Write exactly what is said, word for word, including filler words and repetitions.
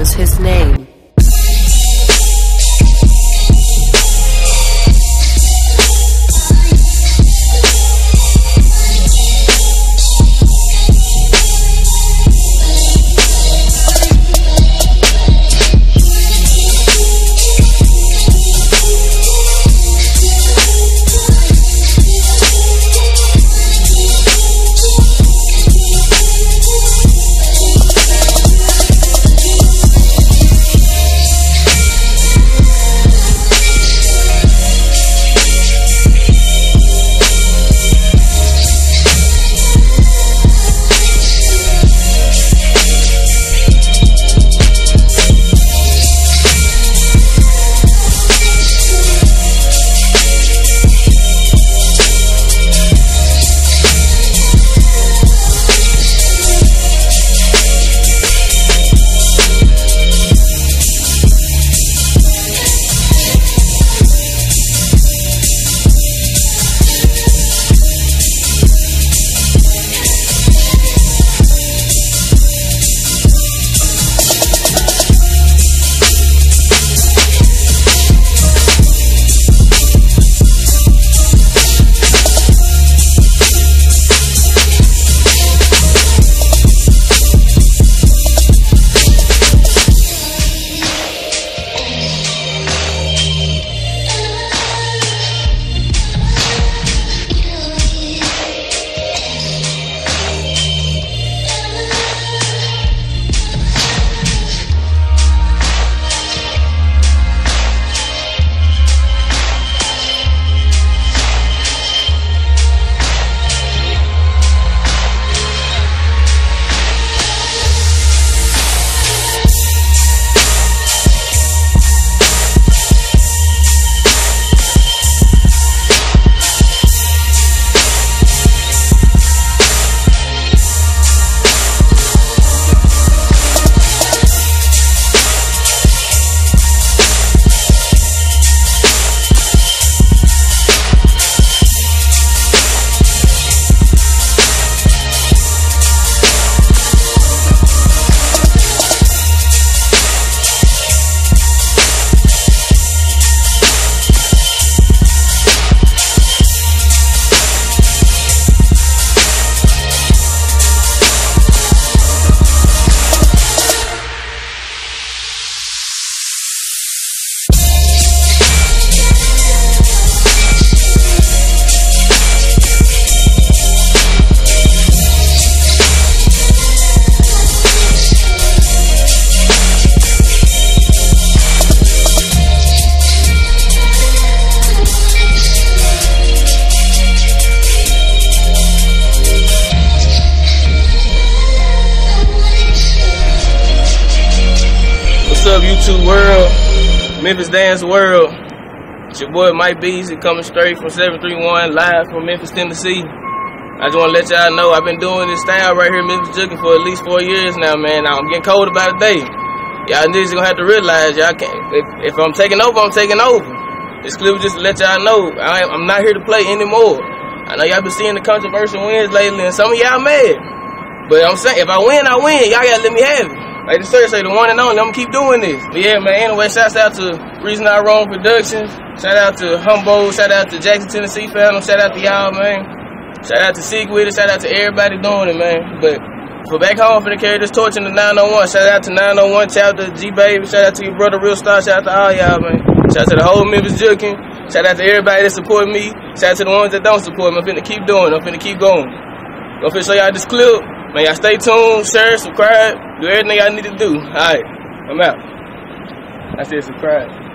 was his name. What's up, YouTube world, Memphis Dance world? It's your boy Mike Beasley coming straight from seven three one live from Memphis, Tennessee. I just want to let y'all know I've been doing this style right here in Memphis Jugging for at least four years now, man. Now, I'm getting cold about a day. Y'all niggas gonna have to realize y'all can't. If, if I'm taking over, I'm taking over. This clip just to let y'all know I, I'm not here to play anymore. I know y'all been seeing the controversial wins lately, and some of y'all mad. But I'm saying, if I win, I win. Y'all gotta let me have it. Like the sir say, the one and only, I'm gonna keep doing this. But yeah, man, anyway, shouts out to Reason I Wrong Productions. Shout out to Humboldt. Shout out to Jackson, Tennessee Phantom. Shout out to y'all, man. Shout out to Seek With It. Shout out to everybody doing it, man. But for back home, for the carry this torch in the nine oh one. Shout out to nine oh one. Shout out to G Baby. Shout out to your brother Real Star. Shout out to all y'all, man. Shout out to the whole Memphis Jugging. Shout out to everybody that support me. Shout out to the ones that don't support me. I'm finna keep doing it. I'm finna keep going. I'm finna show y'all this clip. Man, y'all stay tuned, share, subscribe, do everything y'all need to do. Alright, I'm out. I said subscribe.